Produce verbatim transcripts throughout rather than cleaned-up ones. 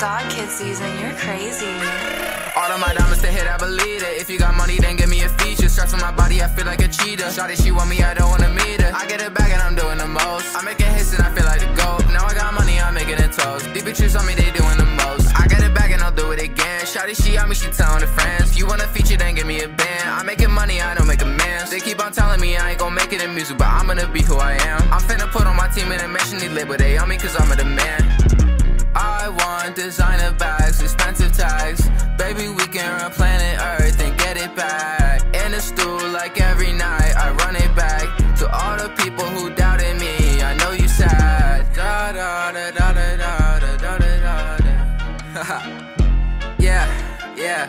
god, kid season, you're crazy. All of my diamonds to hit, I believe it. If you got money, then give me a feature. Stress on my body, I feel like a cheetah. Shawty, she want me, I don't wanna meet her. I get it back and I'm doing the most. I'm making hits and I feel like the GOAT. Now I got money, I'm making it toast. These bitches on me, they doing the most. I get it back and I'll do it again. Shawty, she on me, she telling her friends. You want a feature, then give me a band. I'm making money, I don't make amends. They keep on telling me I ain't gon' make it in music, but I'm gonna be who I am. I'm finna put on my team and a mission, they live, but they on me cause I'm a demand. I want designer bags, expensive tags. Baby, we can run planet Earth and get it back. In the stool like every night, I run it back. To all the people who doubted me, I know you sad. Da da da da da da da da da da. Yeah, yeah.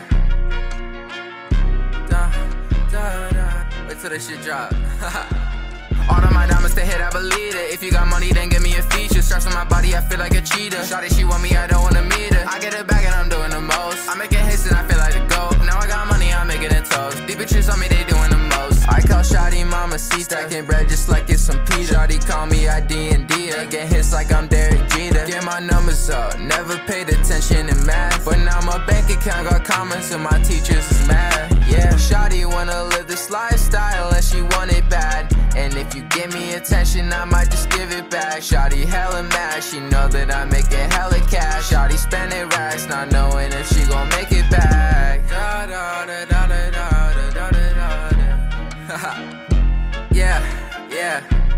Da da da. Wait till this shit drop. All of my diamonds to hit, I believe it. If you got money, then give me a feature. Stress on my body, I feel like a cheetah. Shawty, she want me, I don't wanna meet her. I get it back and I'm doing the most. I'm making hits and I feel like the GOAT. Now I got money, I'm making it toast. These bitches on me, they doing the most. I call Shawty Mama C, stacking bread just like it's some pita. Shawty call me I D and D, get hits like I'm Derek Jeter. Get my numbers up, never paid attention in math. But now my bank account got comments and my teachers is mad. Yeah, Shawty wanna live this lifestyle and she want it bad. And if you give me attention, I might just give it back. Shawty hella mad, she know that I make it hella cash. Shawty spending racks, not knowing if she gon' make it back. Da da da da da da da da da da. Yeah, yeah.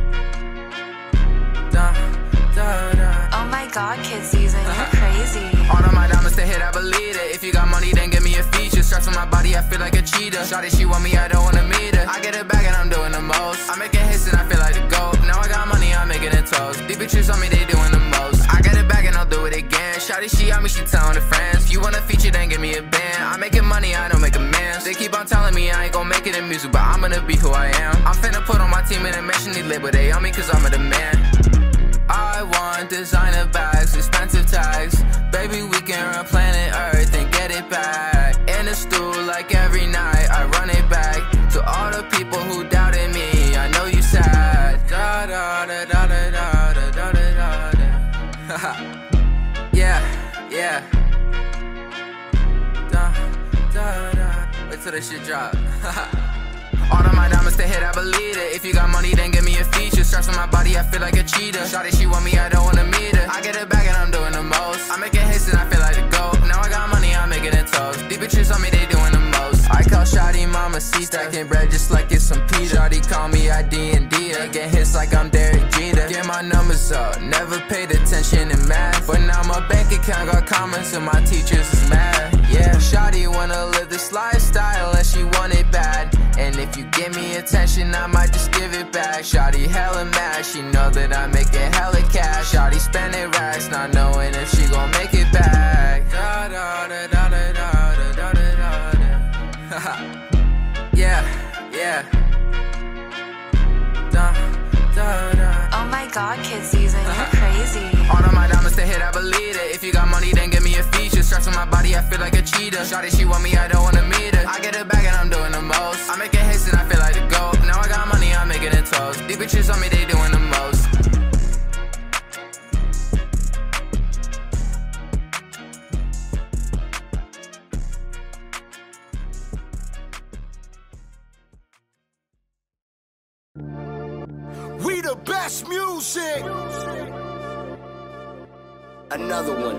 Da da da. Oh my god, kid season, you're crazy. All of my diamonds to hit, I believe it. If you got money, then give me a feature. Stress on my body, I feel like a cheetah. Shawty, she want me, I don't wanna meet her. I get it back and I'm doing the most. I'm making hits and I feel like the GOAT. Now I got money, I'm making it toast. These bitches on me, they doing the most. I get it back and I'll do it again. Shawty, she on me, she telling her friends. You want a feature, then give me a band. I'm making money, I don't make amends. They keep on telling me I ain't gon' make it in music, but I'm gonna be who I am. I'm finna put on my team and a mission, they live, but they on me cause I'm a demand. I want designer bags, expensive tags. Baby, we can run planet Earth and get it back. In the stool like every night, I run it back. To all the people who doubted me, I know you sad. Da da da da da da da da da da. Yeah, yeah. Da da da. Wait till this shit drop. All of my diamonds to hit, I believe it. If you got money, then give me a feature. Stress on my body, I feel like a cheetah. Shawty, she want me, I don't wanna meet her. I get it back and I'm doing the most. I'm making hits and I feel like the GOAT. Now I got money, I'm making it toast. These bitches on me, they doing the most. I call Shawty Mama C, stacking bread just like it's some pita. Shawty call me I D and D, get hits like I'm Derek Jeter. Get my numbers up, never paid attention in math. But now my bank account got comments and my teachers is mad. Yeah, Shawty wanna live this lifestyle and she want it bad. And if you give me attention, I might just give it back. Shawty hella mad, she know that I make it hella cash. Shawty spending racks, not knowing if she gon' make it back. Da da da da da da da da da. Yeah, yeah. Da da da. Oh my god, kid season, you're crazy. All of my diamonds to hit, I believe it. If you got money, then give me a feature. Stress on my body, I feel like a cheetah. Shawty, she want me, I don't wanna meet her. I get it back and I'm doing the most. I'm making hits and I feel like the GOAT. Now I got money, I'm making it toast. These bitches on me, they doing the most. We the best music. Another one.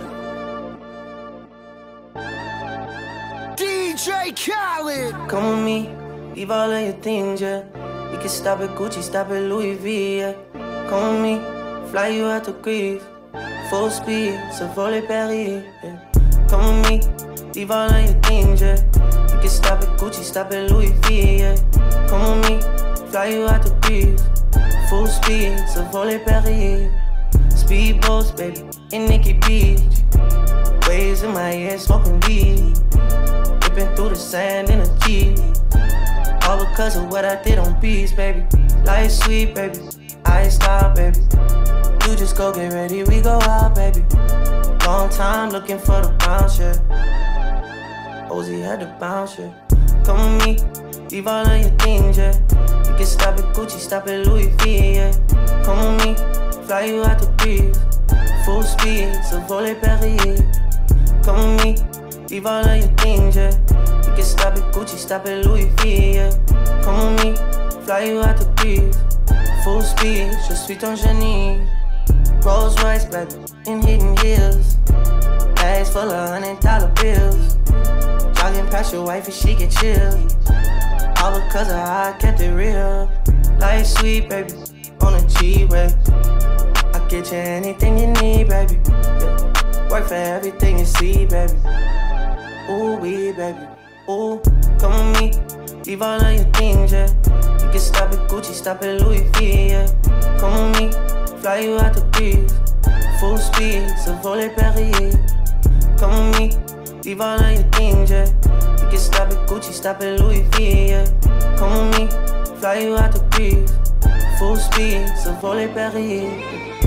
D J Khaled. Come with me, leave all of your things, yeah. We can stop at Gucci, stop at Louis V, yeah. Come with me, fly you out to Greece. Full speed, so volley Paris, yeah. Come with me, leave all of your things, yeah. We can stop at Gucci, stop at Louis V, yeah. Come with me, fly you out to Greece. Full speed, so volley Paris. Speedboats, baby, in Nikki Beach. Waves in my head, smoking weed. Ripping through the sand in a Jeep. All because of what I did on beats, baby. Life sweet, baby. I stop, baby. You just go get ready, we go out, baby. Long time looking for the bounce, yeah. Ozzy had to bounce, yeah. Come with me, leave all of your things, yeah. You can stop at Gucci, stop at Louis V, yeah. Come with me, fly you out to Greece. Full speed, so volley Paris. Come with me, leave all of your things, yeah. You can stop at Gucci, stop at Louis V, yeah. Come with me, fly you out to breeze. Full speed, je suis ton génie. Rolls Royce, baby, in hidden heels. Bags full of hundred dollar bills. Jogging past your wife and she get chilled. All because of how I kept it real. Life sweet, baby, on a G-way. I get you anything you need, baby, yeah. Work for everything you see, baby. Ooh, we, baby, ooh, come with me, leave all of your things, yeah. You can stop at Gucci, stop at Louis V, yeah. Come with me, fly you out the breeze. Full speed, so volley Paris. Come with me, leave all of your things, yeah. You can stop at Gucci, stop at Louis V, yeah. Come with me, fly you out the breeze. Full speed, so volley Paris.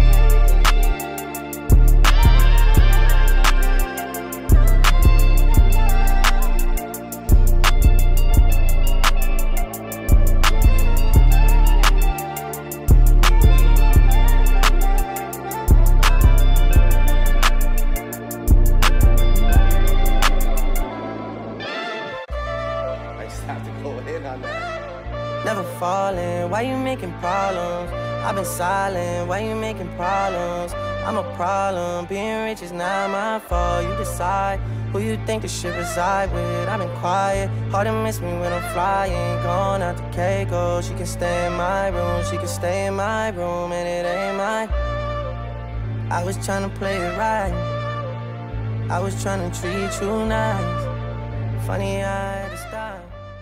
Never falling, why you making problems? I've been silent, why you making problems? I'm a problem, being rich is not my fault. You decide who you think the shit reside with. I've been quiet, hard to miss me when I'm flying. Gone out to Keiko, she can stay in my room. She can stay in my room and it ain't mine. I was trying to play it right, I was trying to treat you nice. Funny I had to stop.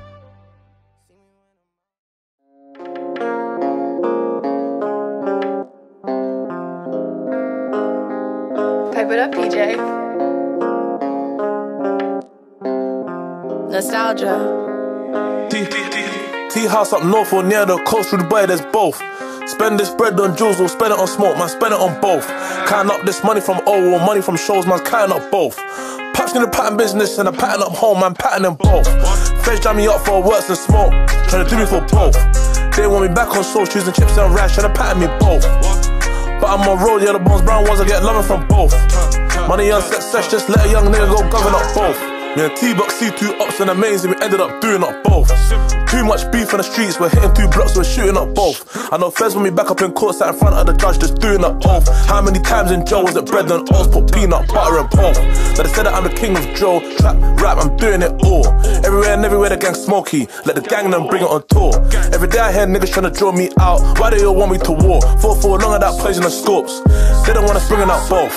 Pipe it up, D J. Nostalgia. T, T, T, T house up north or near the coast, through Dubai, there's both. Spend this bread on jewels or spend it on smoke, man, spend it on both. Counting up this money from old or money from shows, man, counting up both. Paps need a pattern business and a pattern up home, man, pattern them both. Feds jam me up for works and smoke, trying to do me for both. They want me back on soul, choosing chips and rash, trying to pattern me both. But I'm on road, yeah, the bones brown ones, I get loving from both. Money on success, just let a young nigga go govern up both. Me and T-Buck see two ups and amazing, we ended up doing up both. Too much beef on the streets, we're hitting two blocks, we're shooting up both. I know feds want me back up in court, sat in front of the judge, just doing up both. How many times in jail was it bread and oats, put peanut butter and pork? So they said that I'm the king of Joe, trap, rap, I'm doing it all. Everywhere and everywhere the gang smoky, let the gang them bring it on tour. Every day I hear niggas trying to draw me out, why they all want me to war? Fought for long of that poison and scopes, they don't want us bringing up both.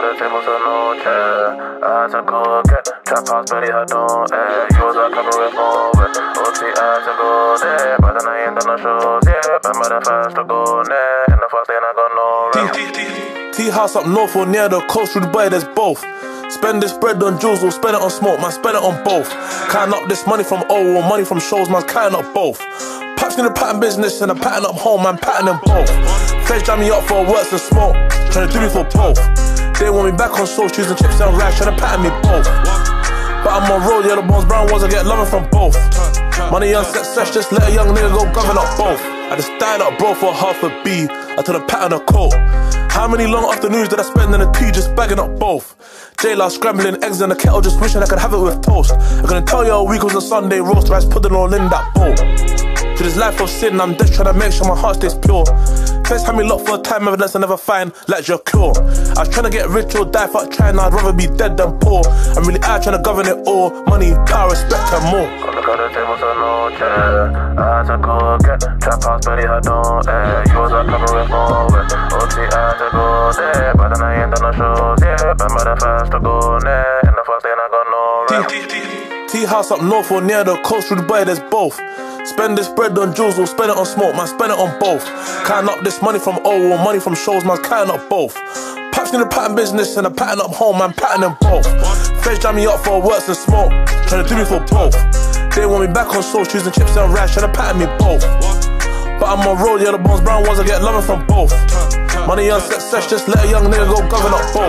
I had to go get trap house, belly I don't eh. You was a couple with more with O T, I had to go there. But then I ain't done no shows, yeah. Remember the first to go there. In the first day I got no T, T, T house up north or near the coast, through Dubai, there's both. Spend this bread on jewels or spend it on smoke, man, spend it on both. Counting up this money from old or money from shows, man, counting up both. Paps need a pattern business and a pattern up home, man, pattern them both. Feds jam me up for works and smoke, trying to do me for both. They want me back on soul, choosing chips and rash, trying to pattern me both. But I'm on road, yeah, the bones brown ones, I get loving from both. Money on success, just let a young nigga go govern up both. I just died up, bro, for half a B, I told a pattern a coat. How many long afternoons did I spend in the tea, just bagging up both? J-Law scrambling eggs in the kettle, just wishing I could have it with toast. I'm gonna tell you a week was a Sunday roast, rice pudding all in that bowl. To this life of sin, I'm just trying to make sure my heart stays pure. Face had me locked for a time, evidence I never find, like your cure. I was trying to get rich or die, fuck trying, I'd rather be dead than poor. I'm really out trying to govern it all, money, power, respect and more. Look at the table, so no chair. I had to go get trap house, belly I don't eh. You was a couple with more with O T, I had to go there. But then I ain't done no shows, yeah. Remember the first to go there. In the first day I got no rent. T house up north or near the coast, through Dubai, there's both. Spend this bread on jewels or spend it on smoke, man, spend it on both. Counting up this money from old or money from shows, man, counting up both. Paps need a pattern business and a pattern up home, man, pattern them both. Feds jam me up for works and smoke, trying to do me for both. They want me back on soul, choosing chips and rash, trying to pattern me both. But I'm on road, yeah, the bones brown ones, I get loving from both. Money on success, just let a young nigga go govern up both.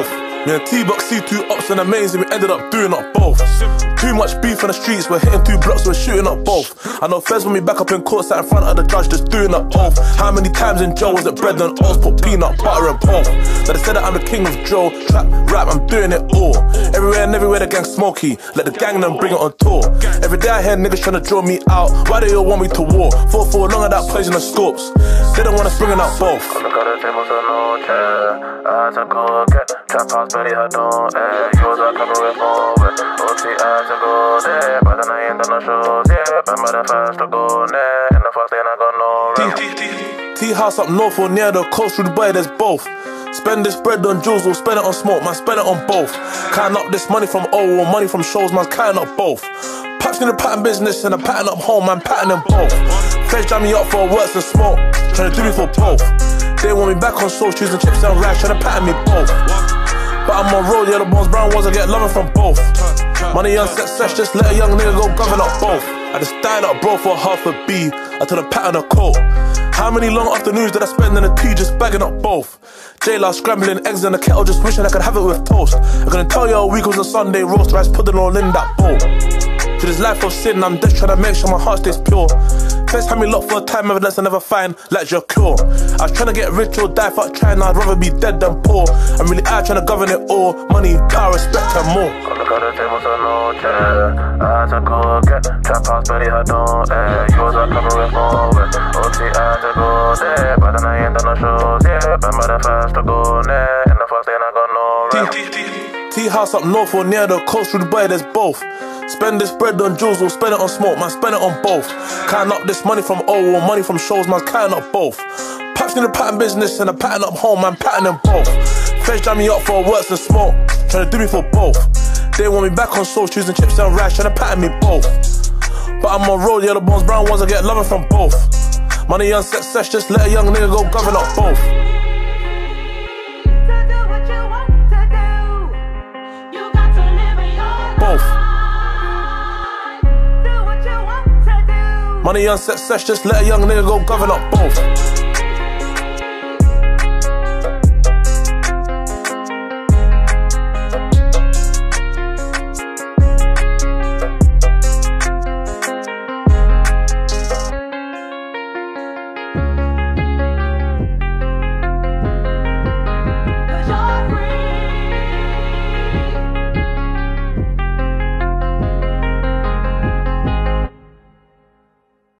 Me and T-Box see two ups and amazing, we ended up doing up both. Too much beef on the streets, we're hitting two blocks, we're shooting up both. I know Fez when we back up in court, sat in front of the judge, just doing up oath. How many times in jail was it bread and oats, put peanut butter and pork? Now they said that I'm the king of Joe, trap, rap, I'm doing it all. Everywhere and everywhere the gang smoky, let the gang them bring it on tour. Every day I hear niggas trying to draw me out, why they all want me to war? Fought for long of that poison and scopes, they don't want us bringing up both. I had to go get trap house, belly had on air. You was a couple with more with O T, I had to go there. But then I ain't done no shows, yeah. Remember the first to go there. In the first day I got no rest. T house up north or near the coast, through the bay, there's both. Spend this bread on jewels or spend it on smoke, man, spend it on both. Counting up this money from O or money from shows, man, counting up both. Paps in the pattern business and a pattern up home, man, pattern them both. Feds jam me up for works and smoke, trying to do me for both. They want me back on soul, choosing chips and rice, trying to pattern me both. But I'm on road, yeah, the bones brown ones, I get loving from both. Money young success, just let a young nigga go govern up both. I just died up bro for half a B, until the pattern a coat. How many long afternoons did I spend in the tea just bagging up both? J-Law scrambling eggs in the kettle, just wishing I could have it with toast. I'm gonna tell you a week was a Sunday roast, rice pudding all in that bowl. To this life of sin, I'm just trying to make sure my heart stays pure. First had me locked for a time, evidence I never find, like your cure. I was trying to get rich or die, fuck trying, I'd rather be dead than poor. I'm really out trying to govern it all, money, power, respect and more. Look at the table, so no chair. I had to go get trap house, belly had on air. You was a couple with more with O T, I had to go there. But then I ain't done no shows, yeah. Remember the first to go there. In the first day I got no rest. T house up north or near the coast, through the bay, there's both. Spend this bread on jewels or spend it on smoke, man, spend it on both. Counting up this money from O or money from shows, man, counting up both. Paps in the pattern business and a pattern up home, man, pattern them both. Feds jam me up for works and smoke, trying to do me for both. They want me back on soul, choosing chips and rice, trying to pattern me both. But I'm on road, yeah, the bones brown ones, I get loving from both. Money young success, just let a young nigga go govern up both. Both. Money young success, just let a young nigga go govern up both.